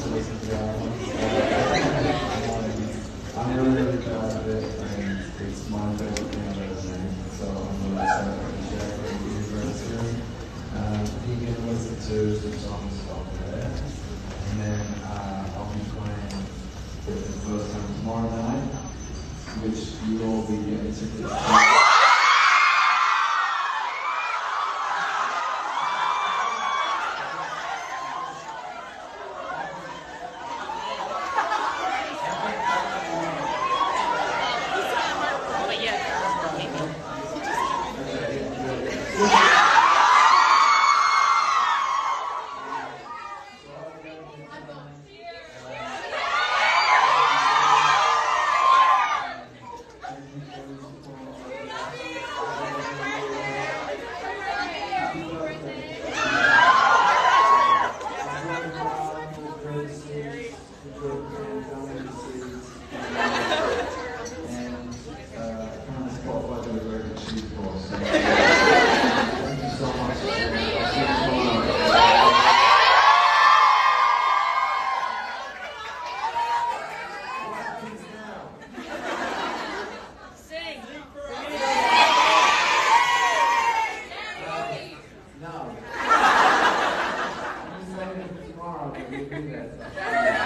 listen to the album. I'm really proud of it, and it's my favorite thing I've ever made. So I'm really excited to share it with you very soon. You can listen to the songs over there, and then I'll be playing for the first time tomorrow night, which you will be getting to. No. I'm just waiting for tomorrow, but we'll do that.